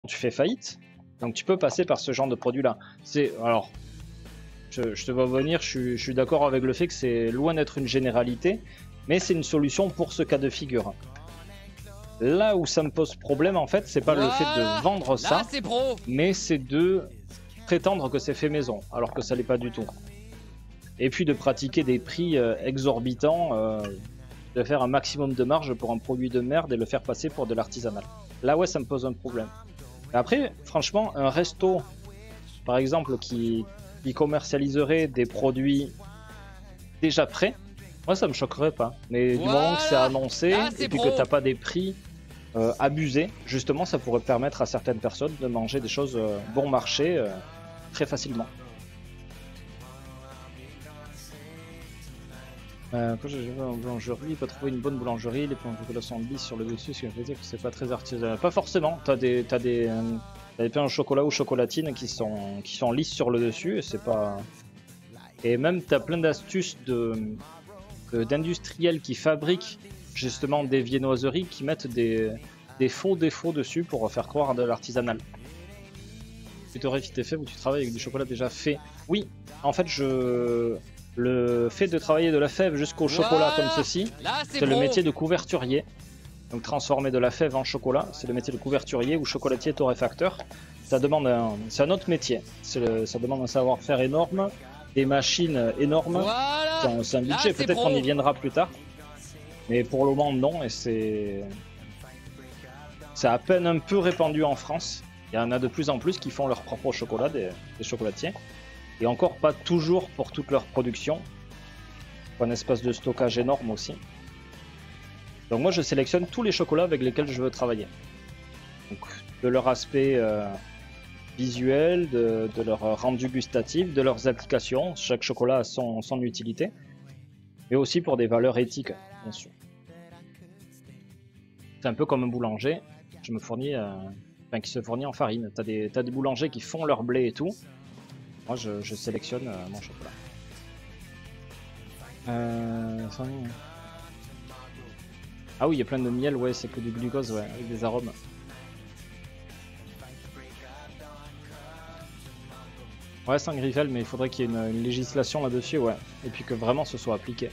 tu fais faillite. Donc tu peux passer par ce genre de produit-là. Alors, je te vois venir, je suis d'accord avec le fait que c'est loin d'être une généralité, mais c'est une solution pour ce cas de figure. Là où ça me pose problème, en fait, c'est pas le fait de vendre ça, mais c'est de prétendre que c'est fait maison, alors que ça l'est pas du tout. Et puis de pratiquer des prix exorbitants, de faire un maximum de marge pour un produit de merde et le faire passer pour de l'artisanal. Là, ouais, ça me pose un problème. Après, franchement, un resto, par exemple, qui commercialiserait des produits déjà prêts, moi, ça me choquerait pas. Mais du moment que c'est annoncé et puis que t'as pas des prix abusés, justement, ça pourrait permettre à certaines personnes de manger des choses bon marché très facilement. Quand j'ai vu en boulangerie, pas trouvé une bonne boulangerie, les pains au chocolat sont lisses sur le dessus, ce qui veut dire que c'est pas très artisanal. Pas forcément, t'as des pains au chocolat ou chocolatines qui sont lisses sur le dessus, et c'est pas... Et même t'as plein d'astuces d'industriels qui fabriquent justement des viennoiseries qui mettent des faux défauts dessus pour faire croire à de l'artisanal. Tu t'aurais fait fait où tu travailles avec du chocolat déjà fait. Oui, en fait le fait de travailler de la fève jusqu'au chocolat comme ceci, c'est le métier de couverturier. Donc transformer de la fève en chocolat, c'est le métier de couverturier ou chocolatier torréfacteur. Ça demande c'est un autre métier. Ça demande un savoir-faire énorme, des machines énormes. C'est un budget, peut-être qu'on y viendra plus tard. Mais pour le moment, non. Et c'est à peine un peu répandu en France. Il y en a de plus en plus qui font leur propre chocolat, des chocolatiers. Et encore pas toujours pour toute leur production. Un espace de stockage énorme aussi. Donc moi je sélectionne tous les chocolats avec lesquels je veux travailler. Donc, de leur aspect visuel, de leur rendu gustatif, de leurs applications. Chaque chocolat a son utilité. Mais aussi pour des valeurs éthiques, bien sûr. C'est un peu comme un boulanger. Je me fournis, qui se fournit en farine. T'as des boulangers qui font leur blé et tout. Moi, je sélectionne mon chocolat. Ah oui, il y a plein de miel, ouais, c'est que du glucose, ouais, avec des arômes. Ouais, sans griffel, mais il faudrait qu'il y ait une législation là-dessus, ouais. Et puis que vraiment ce soit appliqué.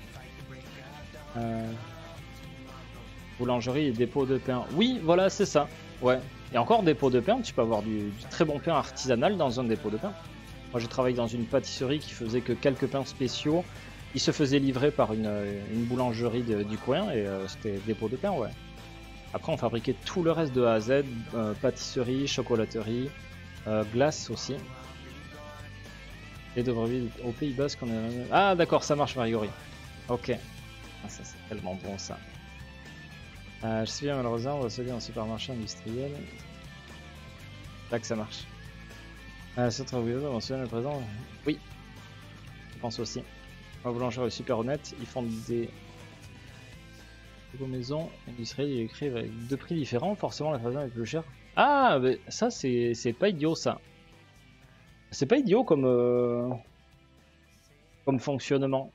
Boulangerie et dépôt de pain. Oui, voilà, c'est ça. Ouais. Et encore dépôt de pain, tu peux avoir du très bon pain artisanal dans un dépôt de pain. Moi, j'ai travaillé dans une pâtisserie qui faisait que quelques pains spéciaux. Ils se faisaient livrer par une boulangerie du coin et c'était dépôt de pain, ouais. Après, on fabriquait tout le reste de A à Z, pâtisserie, chocolaterie, glace aussi. Et de au Pays Basque, on a... Ah, d'accord, ça marche, Marigori. Ok. Ah, ça, c'est tellement bon, ça. Je suis bien, malheureusement, on va se dire en supermarché industriel. Là que ça marche. C'est très oui, on se souvient le présent. Oui, je pense aussi. Ma boulangère est super honnête, ils font des maisons industrielles, ils écrivent avec deux prix différents, forcément la tradition est plus chère. Ah, mais ça c'est pas idiot ça. C'est pas idiot comme fonctionnement.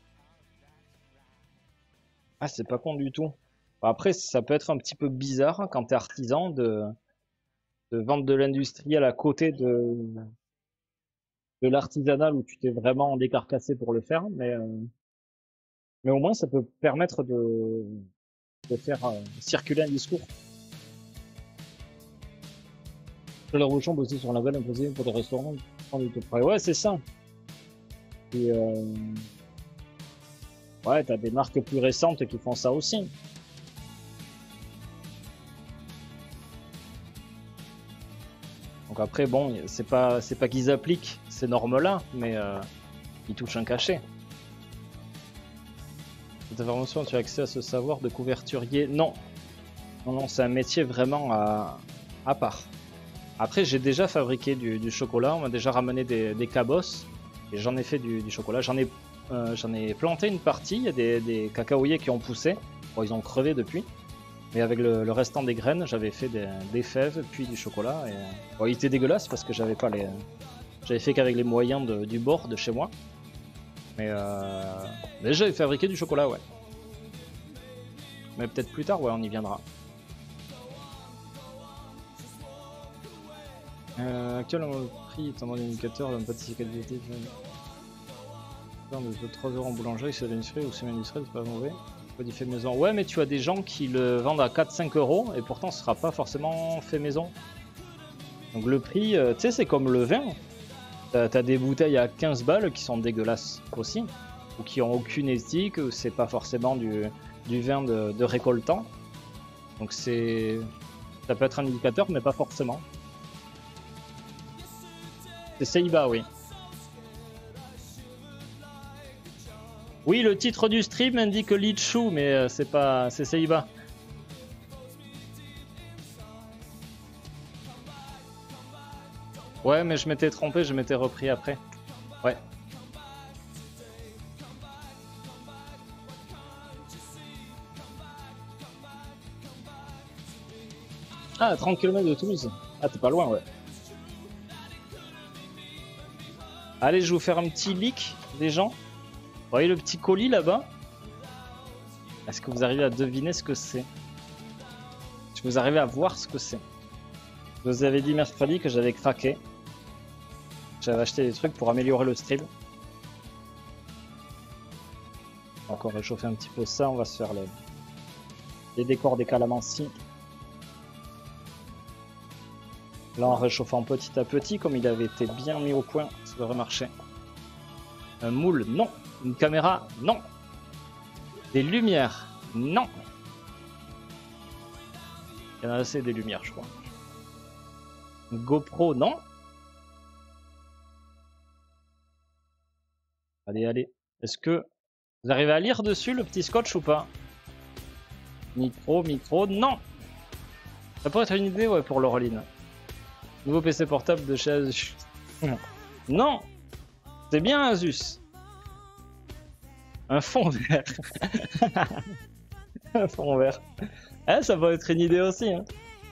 Ah, c'est pas con du tout. Après, ça peut être un petit peu bizarre quand t'es artisan de vendre de l'industriel à côté de l'artisanal où tu t'es vraiment décarcassé pour le faire, mais au moins ça peut permettre de faire circuler un discours. Le rouchon bossé sur la valeur imposée pour des restaurants. Ouais, c'est ça. Et ouais, t'as des marques plus récentes qui font ça aussi. Donc après, bon, c'est pas qu'ils appliquent ces normes-là, mais ils touchent un cachet. Cette information, tu as accès à ce savoir de couverturier? Non. Non, c'est un métier vraiment à part. Après, j'ai déjà fabriqué du chocolat, on m'a déjà ramené des cabosses, et j'en ai fait du chocolat. J'en ai planté une partie, il y a des cacaoyers qui ont poussé, bon, ils ont crevé depuis. Mais avec le restant des graines, j'avais fait des fèves, puis du chocolat. Et... Bon, il était dégueulasse parce que j'avais pas les... J'avais fait qu'avec les moyens du bord de chez moi. Mais j'avais fabriqué du chocolat, ouais. Mais peut-être plus tard, ouais, on y viendra. Actuellement, le prix est en mode indicateur d'un pâtissier qualité. De 3 € en boulangerie, c'est l'industrie ou semi-industriel, c'est pas mauvais. Pas du fait maison. Ouais, mais tu as des gens qui le vendent à 4-5 € et pourtant ce sera pas forcément fait maison. Donc le prix, tu sais, c'est comme le vin. T'as des bouteilles à 15 balles qui sont dégueulasses aussi, ou qui ont aucune éthique, ou c'est pas forcément du vin de récoltant. Donc ça peut être un indicateur, mais pas forcément. C'est Seiba, oui. Oui, le titre du stream indique Lichu, mais c'est Seiba. Ouais, mais je m'étais trompé, je m'étais repris après. Ouais. Ah, 30 km de Toulouse. Ah, t'es pas loin, ouais. Allez, je vais vous faire un petit leak des gens. Vous voyez le petit colis là-bas? Est-ce que vous arrivez à deviner ce que c'est? Est-ce que vous arrivez à voir ce que c'est? Je vous avais dit mercredi que j'avais craqué. J'avais acheté des trucs pour améliorer le stream. On va encore réchauffer un petit peu ça. On va se faire les décors des calamansi. Là, en réchauffant petit à petit, comme il avait été bien mis au point, ça devrait marcher. Un moule, non. Une caméra, non. Des lumières, non. Il y en a assez des lumières, je crois. Une GoPro, non. Allez, allez. Est-ce que vous arrivez à lire dessus le petit scotch ou pas? Micro, non. Ça pourrait être une idée, ouais, pour l'Orline. Nouveau PC portable de chez Asus. Non. C'est bien Asus. Un fond vert. Un fond vert. Eh, ça peut être une idée aussi. Hein.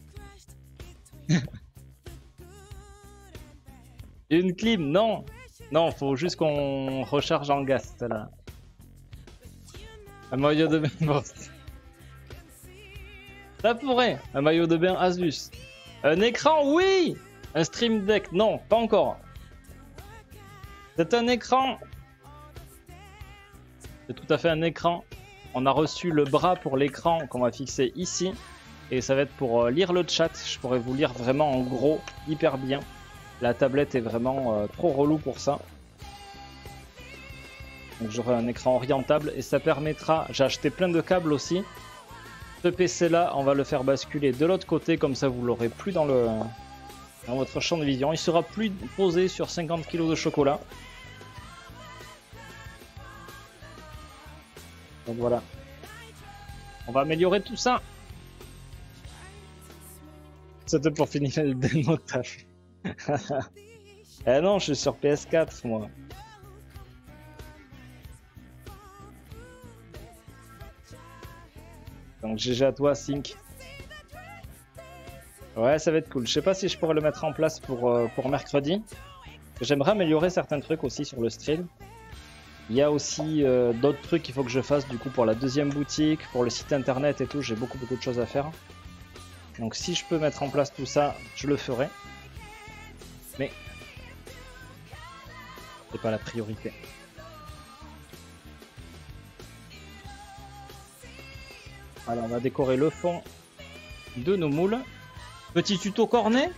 Une clim, non. Non, faut juste qu'on recharge en gaz, là. Un maillot de bain. Ça pourrait. Un maillot de bain Asus. Un écran, oui. Un Stream Deck, non, pas encore. C'est un écran. C'est tout à fait un écran. On a reçu le bras pour l'écran qu'on va fixer ici. Et ça va être pour lire le chat. Je pourrais vous lire vraiment en gros, hyper bien. La tablette est vraiment trop relou pour ça. Donc j'aurai un écran orientable et ça permettra... J'ai acheté plein de câbles aussi. Ce PC là, on va le faire basculer de l'autre côté. Comme ça vous l'aurez plus dans votre champ de vision. Il sera plus posé sur 50 kg de chocolat. Donc voilà. On va améliorer tout ça. C'était pour finir le démo taf. Eh non, je suis sur PS4 moi. Donc GG à toi, Sync. Ouais, ça va être cool. Je sais pas si je pourrais le mettre en place pour mercredi. J'aimerais améliorer certains trucs aussi sur le stream. Il y a aussi d'autres trucs qu'il faut que je fasse du coup pour la deuxième boutique, pour le site internet et tout. J'ai beaucoup de choses à faire. Donc si je peux mettre en place tout ça, je le ferai. Mais c'est pas la priorité. Alors on va décorer le fond de nos moules. Petit tuto cornet.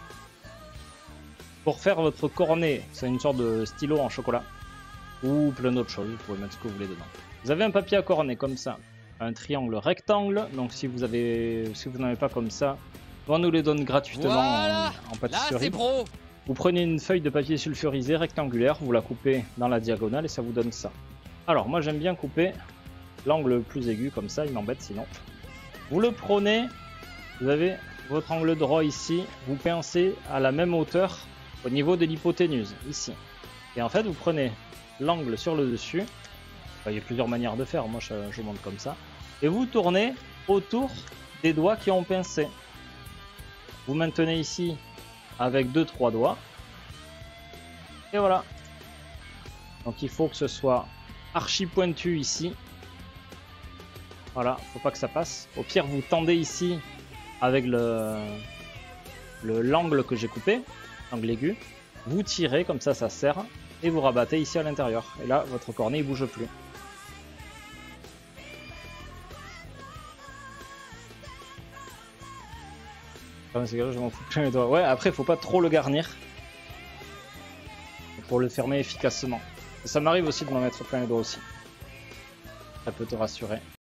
Pour faire votre cornet, c'est une sorte de stylo en chocolat. Ou plein d'autres choses, vous pouvez mettre ce que vous voulez dedans. Vous avez un papier à cornet comme ça. Un triangle rectangle. Donc si vous n'avez pas comme ça, on nous les donne gratuitement voilà en pâtisserie. Là, vous prenez une feuille de papier sulfurisé rectangulaire, vous la coupez dans la diagonale et ça vous donne ça. Alors moi j'aime bien couper l'angle le plus aigu comme ça, il m'embête sinon. Vous le prenez, vous avez votre angle droit ici, vous pincez à la même hauteur au niveau de l'hypoténuse, ici. Et en fait vous prenez l'angle sur le dessus, enfin, il y a plusieurs manières de faire, moi je monte comme ça, et vous tournez autour des doigts qui ont pincé. Vous maintenez ici avec 2-3 doigts, et voilà. Donc il faut que ce soit archi pointu ici. Voilà, faut pas que ça passe. Au pire, vous tendez ici avec l'angle que j'ai coupé, l'angle aigu, vous tirez comme ça serre et vous rabattez ici à l'intérieur. Et là, votre cornet il bouge plus. Je m'en fous plein les doigts. Ouais, après, faut pas trop le garnir pour le fermer efficacement. Ça m'arrive aussi de m'en mettre plein les doigts aussi. Ça peut te rassurer.